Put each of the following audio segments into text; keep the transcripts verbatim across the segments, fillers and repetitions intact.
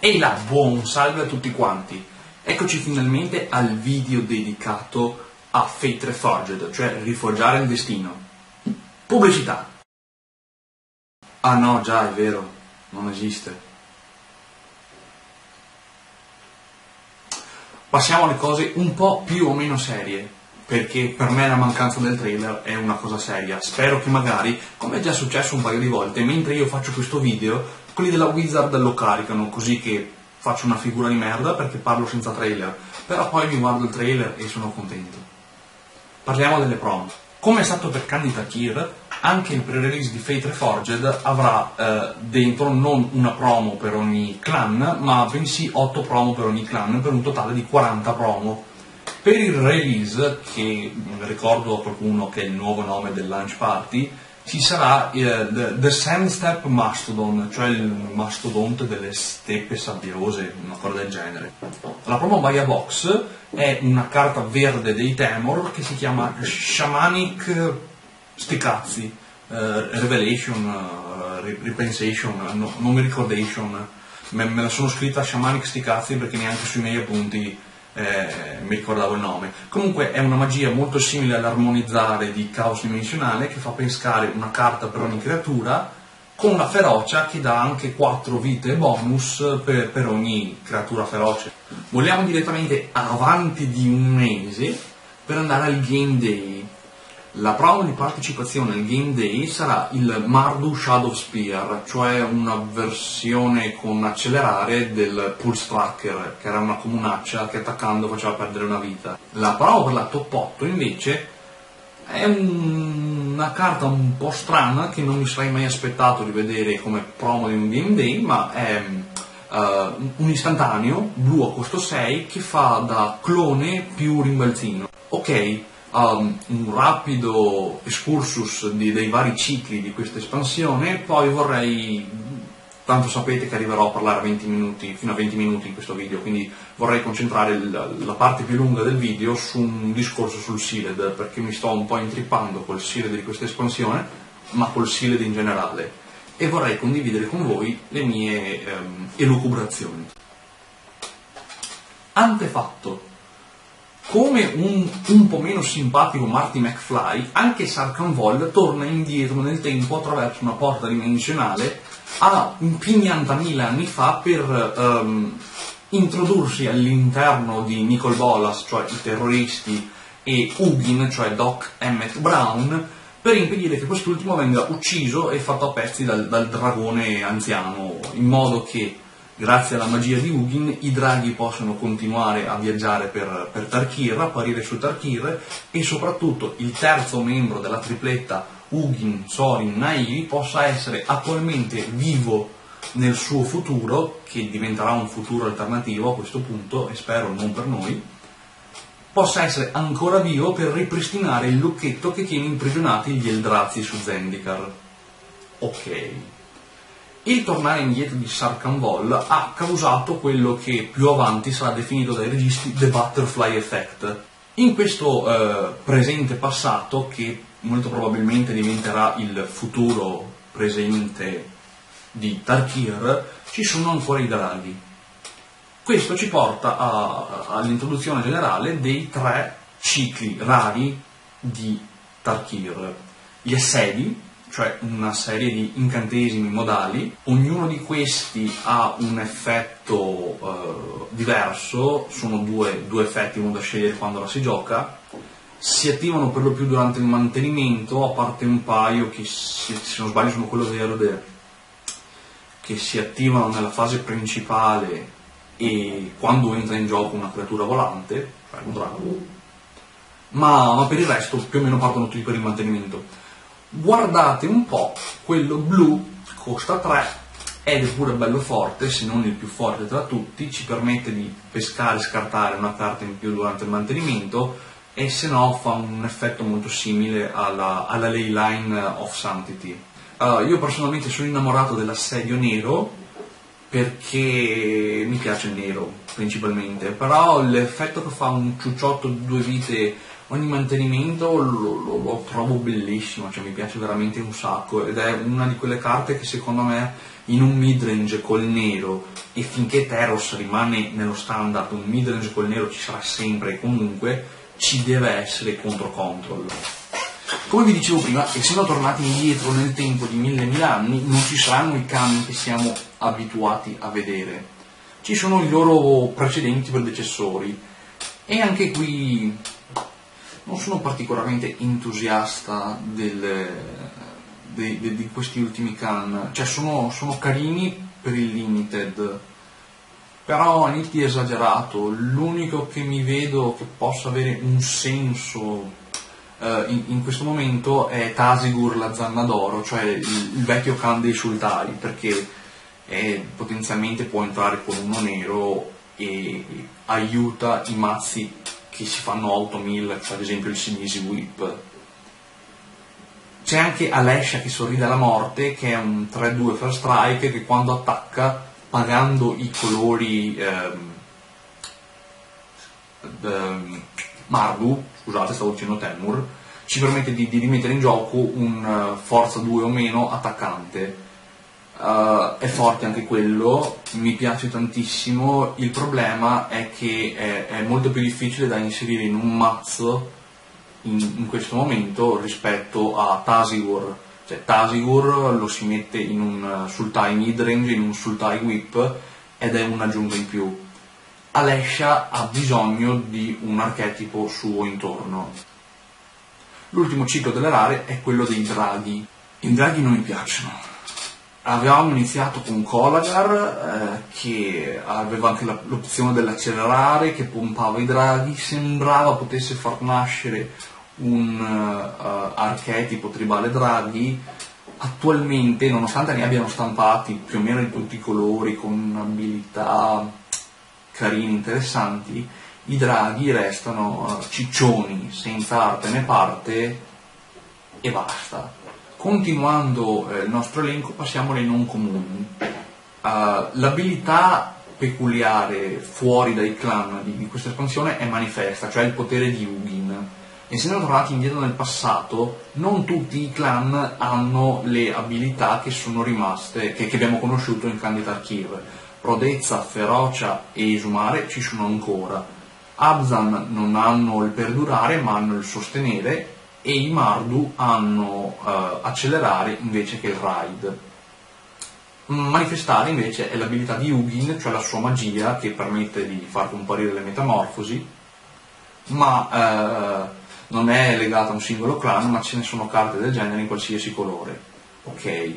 Ehi là, buon salve a tutti quanti! Eccoci finalmente al video dedicato a Fate Reforged, cioè riforgiare il destino. Pubblicità! Ah no, già, è vero, non esiste. Passiamo alle cose un po' più o meno serie, perché per me la mancanza del trailer è una cosa seria. Spero che magari, come è già successo un paio di volte, mentre io faccio questo video, quelli della Wizard lo caricano, così che faccio una figura di merda perché parlo senza trailer, però poi mi guardo il trailer e sono contento. Parliamo delle promo. Come è stato per Candy Tarkir, anche il pre-release di Fate Reforged avrà eh, dentro non una promo per ogni clan, ma bensì otto promo per ogni clan, per un totale di quaranta promo. Per il release, che ricordo a qualcuno che è il nuovo nome del launch party, ci sarà eh, the, the Sandstep Mastodon, cioè il mastodonte delle steppe sabbiose, una cosa del genere. La promo Buy Box è una carta verde dei Temor che si chiama Shamanic Sticazzi, eh, Revelation, eh, Repensation, no, non mi ricordation, me, me la sono scritta Shamanic Sticazzi perché neanche sui miei appunti Eh, mi ricordavo il nome. Comunque è una magia molto simile all'armonizzare di Caos Dimensionale, che fa pescare una carta per ogni creatura con la ferocia che dà anche quattro vite bonus per, per ogni creatura feroce. Vogliamo direttamente avanti di un mese per andare al Game Day. La prova di partecipazione al Game Day sarà il Mardu Shadow Spear, cioè una versione con accelerare del Pulse Tracker, che era una comunaccia che attaccando faceva perdere una vita. La prova per la top otto invece è un... una carta un po' strana che non mi sarei mai aspettato di vedere come promo di un Game Day, ma è uh, un istantaneo blu a costo sei che fa da clone più rimbalzino. Ok. Um, un rapido excursus di, dei vari cicli di questa espansione, poi vorrei, tanto sapete che arriverò a parlare venti minuti, fino a venti minuti in questo video, quindi vorrei concentrare il, la parte più lunga del video su un discorso sul Sealed, perché mi sto un po' intrippando col Sealed di questa espansione, ma col Sealed in generale, e vorrei condividere con voi le mie um, elucubrazioni. Antefatto. Come un, un po' meno simpatico Marty McFly, anche Sarkhan Vol torna indietro nel tempo attraverso una porta dimensionale a pignantamila anni fa per um, introdursi all'interno di Nicol Bolas, cioè i terroristi, e Ugin, cioè Doc Emmett Brown, per impedire che quest'ultimo venga ucciso e fatto a pezzi dal, dal dragone anziano, in modo che grazie alla magia di Ugin i draghi possono continuare a viaggiare per, per Tarkir, apparire su Tarkir, e soprattutto il terzo membro della tripletta Ugin, Sorin, Na'vi possa essere attualmente vivo nel suo futuro, che diventerà un futuro alternativo a questo punto, e spero non per noi, possa essere ancora vivo per ripristinare il lucchetto che tiene imprigionati gli Eldrazi su Zendikar. Ok. Il tornare indietro di Sarkhan Vol ha causato quello che più avanti sarà definito dai registi The Butterfly Effect. In questo eh, presente passato, che molto probabilmente diventerà il futuro presente di Tarkir, ci sono ancora i draghi. Questo ci porta all'introduzione generale dei tre cicli rari di Tarkir. Gli assedi, cioè una serie di incantesimi modali, ognuno di questi ha un effetto eh, diverso, sono due, due effetti, uno da scegliere quando la si gioca, si attivano per lo più durante il mantenimento, a parte un paio che, se, se non sbaglio sono quello verde, che si attivano nella fase principale e quando entra in gioco una creatura volante, cioè un drago, ma, ma per il resto più o meno partono tutti per il mantenimento. Guardate un po', quello blu costa tre ed è pure bello forte, se non il più forte tra tutti, ci permette di pescare e scartare una carta in più durante il mantenimento, e se no fa un effetto molto simile alla, alla Leyline of Sanctity. Uh, io personalmente sono innamorato dell'assedio nero perché mi piace il nero principalmente, però l'effetto che fa un ciucciotto di due vite ogni mantenimento lo, lo, lo trovo bellissimo, cioè mi piace veramente un sacco, ed è una di quelle carte che secondo me in un midrange col nero, e finché Teros rimane nello standard un midrange col nero ci sarà sempre e comunque, ci deve essere contro control. Come vi dicevo prima, essendo tornati indietro nel tempo di mille mila anni, non ci saranno i kami che siamo abituati a vedere, ci sono i loro precedenti predecessori, e anche qui non sono particolarmente entusiasta del, de, de, di questi ultimi Khan, cioè sono, sono carini per il limited, però niente di esagerato. L'unico che mi vedo che possa avere un senso Uh, in, in questo momento è Tasigur la Zanna d'Oro, cioè il, il vecchio Khan dei Sultai, perché è, potenzialmente può entrare con uno nero e aiuta i mazzi che si fanno otto mille, cioè ad esempio il Sinisi Whip. C'è anche Alessia che sorride alla morte, che è un tre due first strike che quando attacca, pagando i colori ehm, ehm, Mardu, scusate, stavo dicendo Temur, ci permette di, di rimettere in gioco un uh, forza due o meno attaccante. Uh, è forte anche quello, mi piace tantissimo. Il problema è che è, è molto più difficile da inserire in un mazzo in, in questo momento rispetto a Tasigur. Cioè Tasigur lo si mette in un Sultai midrange, in un Sultai whip, ed è un'aggiunta in più. Alessia ha bisogno di un archetipo suo intorno. L'ultimo ciclo delle rare è quello dei draghi. I draghi non mi piacciono. Avevamo iniziato con Kolagar, eh, che aveva anche la, l'opzione dell'accelerare, che pompava i draghi, sembrava potesse far nascere un uh, archetipo tribale draghi. Attualmente, nonostante ne abbiano stampati più o meno di tutti i colori, con abilità carini, interessanti, i draghi restano uh, ciccioni, senza arte né parte, e basta. Continuando eh, il nostro elenco, passiamo ai non comuni. Uh, l'abilità peculiare fuori dai clan di, di questa espansione è manifesta, cioè il potere di Ugin. Essendo tornati indietro nel passato, non tutti i clan hanno le abilità che sono rimaste, che, che abbiamo conosciuto in Clan di Tarkir. Prodezza, ferocia e esumare ci sono ancora. Abzan non hanno il perdurare ma hanno il sostenere, e i Mardu hanno uh, accelerare invece che il ride. Manifestare invece è l'abilità di Ugin, cioè la sua magia che permette di far comparire le metamorfosi, ma uh, non è legata a un singolo clan, ma ce ne sono carte del genere in qualsiasi colore. Ok.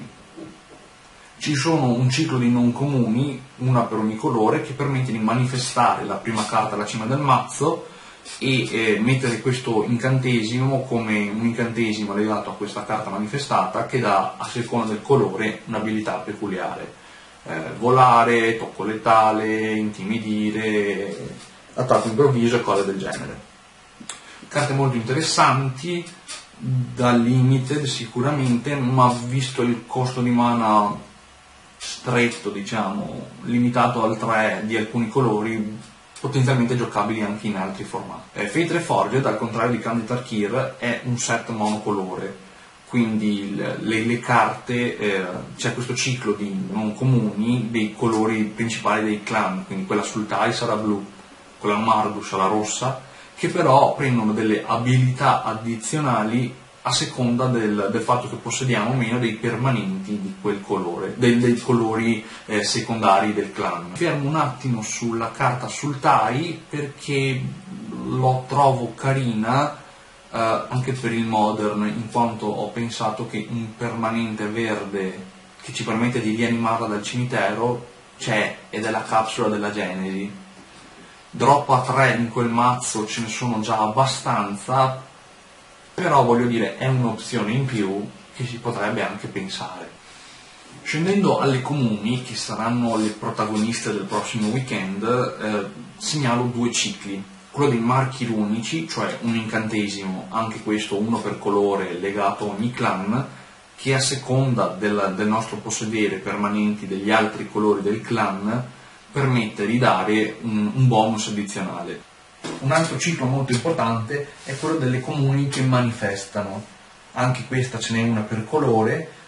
Ci sono un ciclo di non comuni, una per ogni colore, che permette di manifestare la prima carta alla cima del mazzo e eh, mettere questo incantesimo come un incantesimo legato a questa carta manifestata, che dà a seconda del colore un'abilità peculiare. Eh, volare, tocco letale, intimidire, attacco improvviso e cose del genere. Carte molto interessanti, da limited sicuramente, ma visto il costo di mana stretto, diciamo, limitato al tre di alcuni colori, potenzialmente giocabili anche in altri formati. Eh, Fate Reforged, al contrario di Clan di Tarkir, è un set monocolore, quindi le, le carte, eh, c'è questo ciclo di non comuni dei colori principali dei clan, quindi quella Sultai sarà blu, quella Mardu sarà rossa, che però prendono delle abilità addizionali a seconda del, del fatto che possediamo o meno dei permanenti di quel colore, dei, dei colori eh, secondari del clan. Fermo un attimo sulla carta Sultai perché lo trovo carina eh, anche per il Modern, in quanto ho pensato che un permanente verde che ci permette di rianimarla dal cimitero c'è, ed è la capsula della Genesi. Drop a tre in quel mazzo ce ne sono già abbastanza, però voglio dire, è un'opzione in più che si potrebbe anche pensare. Scendendo alle comuni, che saranno le protagoniste del prossimo weekend, eh, segnalo due cicli. Quello dei marchi runici, cioè un incantesimo, anche questo uno per colore legato a ogni clan, che a seconda del, del nostro possedere permanenti degli altri colori del clan permette di dare un, un bonus addizionale. Un altro ciclo molto importante è quello delle comuni che manifestano. Anche questa ce n'è una per colore,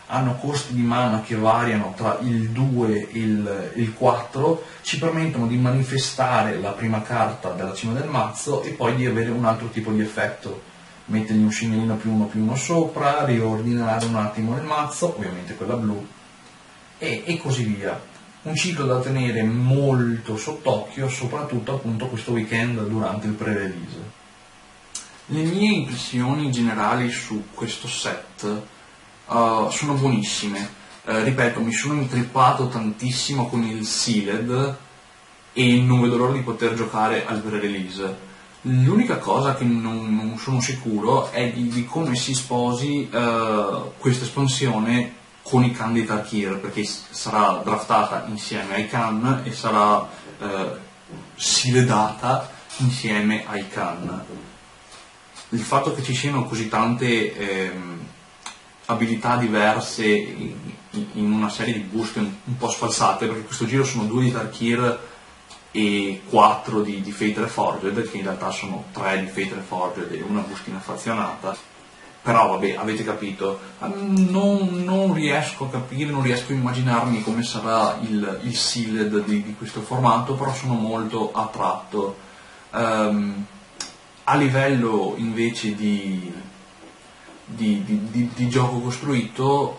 hanno costi di mana che variano tra il due e il, il quattro, ci permettono di manifestare la prima carta della cima del mazzo e poi di avere un altro tipo di effetto, mettergli un segnalino più uno più uno sopra, riordinare un attimo il mazzo, ovviamente quella blu, e, e così via. Un ciclo da tenere molto sott'occhio, soprattutto appunto questo weekend durante il pre-release. Le mie impressioni generali su questo set uh, sono buonissime. Uh, ripeto, mi sono intrippato tantissimo con il Sealed e non vedo l'ora di poter giocare al pre-release. L'unica cosa che non, non sono sicuro è di, di come si sposi uh, questa espansione con i Khan dei Tarkir, perché sarà draftata insieme ai Khan e sarà uh, sealedata insieme ai Khan. Il fatto che ci siano così tante ehm, abilità diverse in, in una serie di boost un, un po' sfalsate, perché questo giro sono due di Tarkir e quattro di, di Fate Reforged, che in realtà sono tre di Fate Reforged e una bustina frazionata, però vabbè, avete capito, non, non riesco a capire, non riesco a immaginarmi come sarà il, il sealed di, di questo formato, però sono molto attratto. Um, A livello invece di, di, di, di, di gioco costruito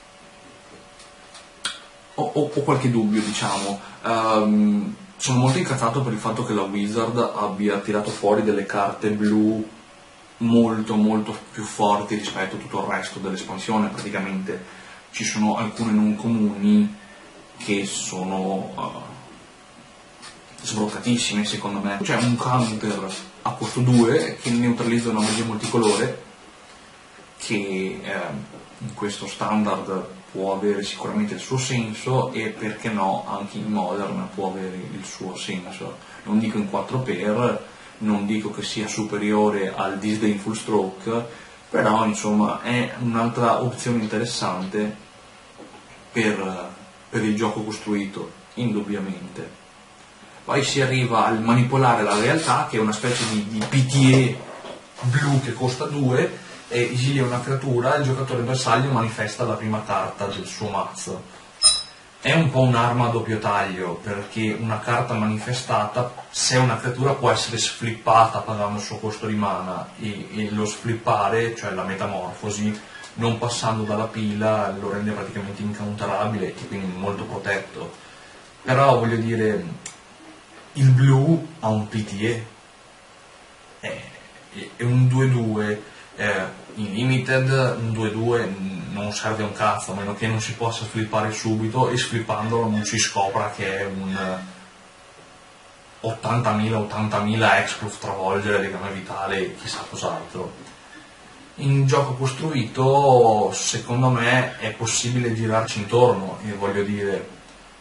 ho, ho, ho qualche dubbio, diciamo. Um, sono molto incazzato per il fatto che la Wizard abbia tirato fuori delle carte blu molto molto più forti rispetto a tutto il resto dell'espansione. Praticamente ci sono alcune non comuni che sono uh, sbloccatissime secondo me. C'è un counter a costo due che neutralizza una magia multicolore che eh, in questo standard può avere sicuramente il suo senso e perché no anche in modern può avere il suo senso. Non dico in quattro per, non dico che sia superiore al Disdainful Stroke, però insomma è un'altra opzione interessante per, per il gioco costruito, indubbiamente. Poi si arriva al manipolare la realtà, che è una specie di, di P T E blu che costa due, e esilia una creatura, il giocatore bersaglio manifesta la prima carta del suo mazzo. È un po' un'arma a doppio taglio, perché una carta manifestata, se è una creatura, può essere sflippata pagando il suo costo di mana, e, e lo sflippare, cioè la metamorfosi, non passando dalla pila, lo rende praticamente incounterabile e quindi molto protetto. Però voglio dire, il blu ha un P T E, è, è un due due, eh, in limited un due due non serve un cazzo, a meno che non si possa flippare subito e sflippandolo non si scopra che è un ottantamila ottantamila explode, travolgere, legame vitale, chissà cos'altro. In gioco costruito secondo me è possibile girarci intorno, e voglio dire,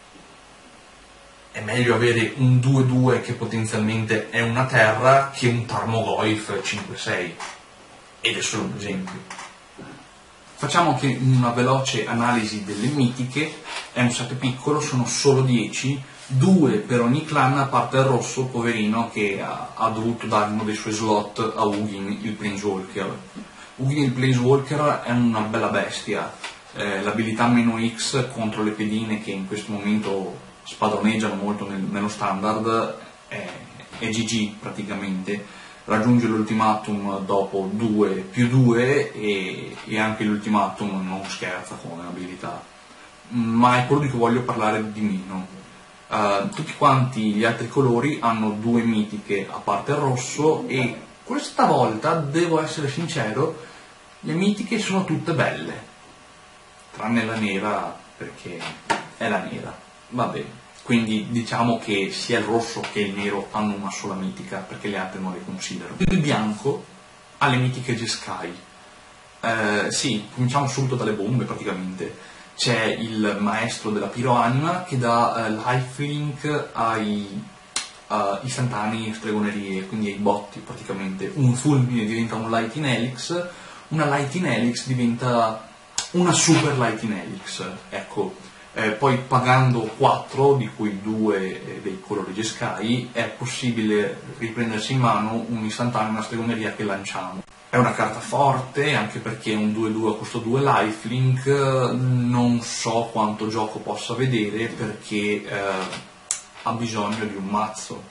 è meglio avere un due due che potenzialmente è una terra che un Tarmogoyf cinque sei, ed è solo un esempio. Facciamo che una veloce analisi delle mitiche. È un set piccolo, sono solo dieci, due per ogni clan, a parte il rosso, poverino, che ha, ha dovuto dare uno dei suoi slot a Ugin, il Planeswalker. Ugin il Planeswalker è una bella bestia, eh, l'abilità meno X contro le pedine che in questo momento spadroneggiano molto nel, nello standard, è, è G G praticamente. Raggiunge l'ultimatum dopo due più due e, e anche l'ultimatum non scherza come abilità, ma è quello di cui voglio parlare di meno. Uh, tutti quanti gli altri colori hanno due mitiche a parte il rosso, e questa volta, devo essere sincero, le mitiche sono tutte belle, tranne la nera, perché è la nera, va bene. Quindi diciamo che sia il rosso che il nero hanno una sola mitica, perché le altre non le considero. Il bianco ha le mitiche Jeskai. Eh, sì, cominciamo subito dalle bombe praticamente. C'è il maestro della piroanima che dà eh, lifelink ai uh, istantanei stregonerie, quindi ai botti praticamente. Un fulmine diventa un Lightning Helix, una Lightning Helix diventa una Super Lightning Helix, ecco. Eh, poi pagando quattro, di cui due eh, dei colori Jeskai, è possibile riprendersi in mano un istantaneo, una stregoneria che lanciamo. È una carta forte, anche perché è un due due a costo due lifelink, non so quanto gioco possa vedere perché eh, ha bisogno di un mazzo,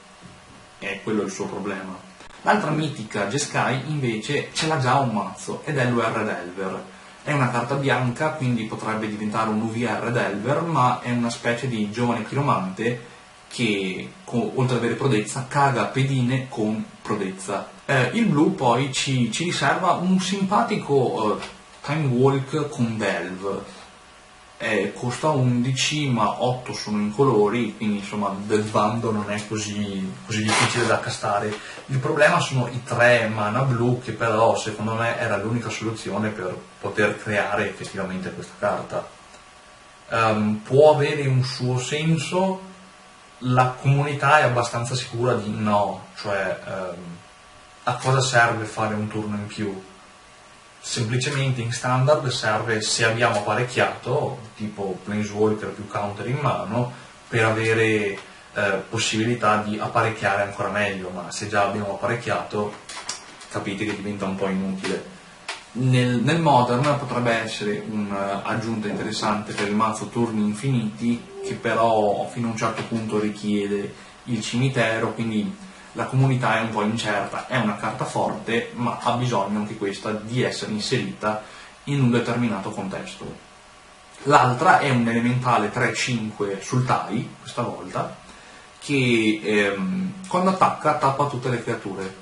e quello è il suo problema. L'altra mitica Jeskai invece ce l'ha già un mazzo ed è l'U R Delver. È una carta bianca, quindi potrebbe diventare un U V R Delver, ma è una specie di giovane chiromante che, oltre ad avere prodezza, caga pedine con prodezza. Eh, il blu poi ci, ci riserva un simpatico eh, Time Walk con Delve. Eh, costa undici, ma otto sono in colori, quindi insomma del bando non è così, così difficile da accastare. Il problema sono i tre mana blu, che però secondo me era l'unica soluzione per poter creare effettivamente questa carta. Um, può avere un suo senso, la comunità è abbastanza sicura di no, cioè um, a cosa serve fare un turno in più? Semplicemente in standard serve se abbiamo apparecchiato, tipo Planeswalker più counter in mano, per avere eh, possibilità di apparecchiare ancora meglio, ma se già abbiamo apparecchiato capite che diventa un po' inutile. Nel, nel Modern potrebbe essere un'aggiunta interessante per il mazzo turni infiniti, che però fino a un certo punto richiede il cimitero, quindi la comunità è un po' incerta. È una carta forte, ma ha bisogno anche questa di essere inserita in un determinato contesto. L'altra è un elementale tre cinque sul Tai, questa volta, che ehm, quando attacca tappa tutte le creature.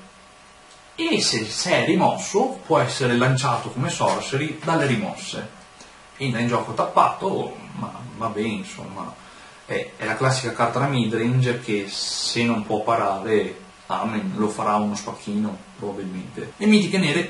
E se, se è rimosso può essere lanciato come sorcery dalle rimosse. Entra in gioco tappato, ma va bene, insomma. È, è la classica carta da midrange che se non può parare, amen, lo farà uno spacchino, probabilmente. Le mitiche nere,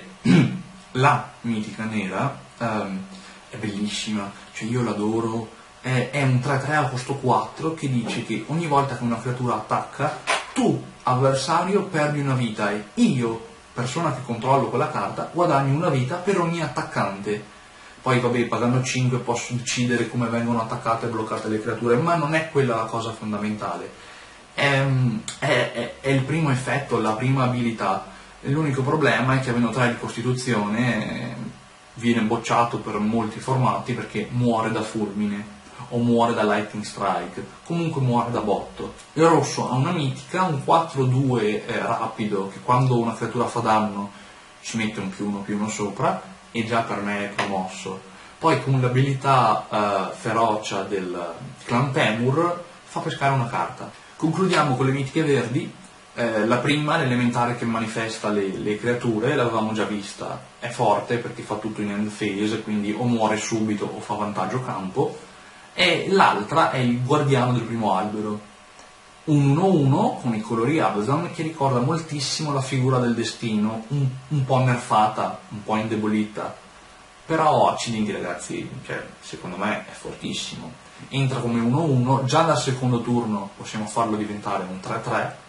la mitica nera um, è bellissima, cioè io l'adoro, è, è un tre tre a costo quattro che dice che ogni volta che una creatura attacca, tu, avversario, perdi una vita e io, persona che controllo quella carta, guadagno una vita per ogni attaccante. Poi vabbè, pagando cinque posso decidere come vengono attaccate e bloccate le creature, ma non è quella la cosa fondamentale. È, è, è, è il primo effetto, la prima abilità. L'unico problema è che avendo tre di costituzione viene bocciato per molti formati perché muore da fulmine o muore da lightning strike, comunque muore da botto. Il rosso ha una mitica, un quattro due eh, rapido, che quando una creatura fa danno ci mette un più uno più uno sopra, e già per me è promosso. Poi con l'abilità eh, ferocia del clan Temur fa pescare una carta. Concludiamo con le mitiche verdi. Eh, la prima, l'elementare che manifesta le, le creature, l'avevamo già vista, è forte perché fa tutto in end phase, quindi o muore subito o fa vantaggio campo. E l'altra è il guardiano del primo albero, un uno uno con i colori Abzan che ricorda moltissimo la figura del destino, un, un po' nerfata, un po' indebolita, però accidenti ragazzi, cioè, secondo me è fortissimo. Entra come uno uno, già dal secondo turno possiamo farlo diventare un tre tre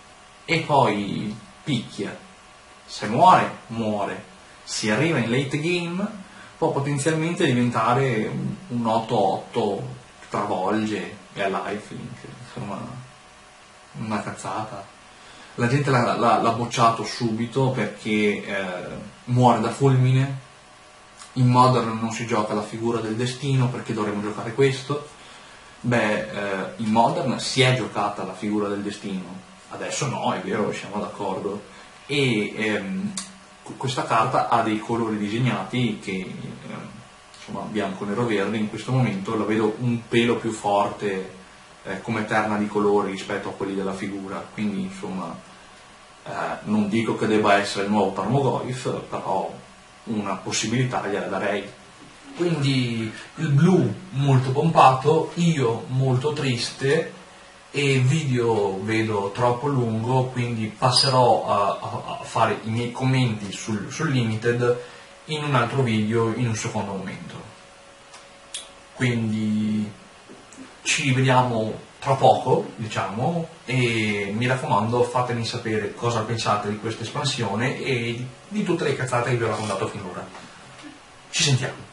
e poi picchia, se muore, muore, si arriva in late game può potenzialmente diventare un otto otto, travolge e ha lifelink, insomma una cazzata. La gente l'ha, l'ha, l'ha bocciato subito perché eh, muore da fulmine. In Modern non si gioca la figura del destino, perché dovremmo giocare questo. Beh, eh, in Modern si è giocata la figura del destino, adesso no, è vero, siamo d'accordo. E ehm, questa carta ha dei colori disegnati che eh, insomma bianco, nero, verde, in questo momento la vedo un pelo più forte eh, come terna di colori rispetto a quelli della figura, quindi insomma eh, non dico che debba essere il nuovo Tarmogoyf, però una possibilità gliela darei. Quindi il blu molto pompato, io molto triste, e il video vedo troppo lungo, quindi passerò a, a fare i miei commenti sul, sul limited in un altro video in un secondo momento. Quindi ci rivediamo tra poco, diciamo, e mi raccomando fatemi sapere cosa pensate di questa espansione e di tutte le cazzate che vi ho raccontato finora. Ci sentiamo.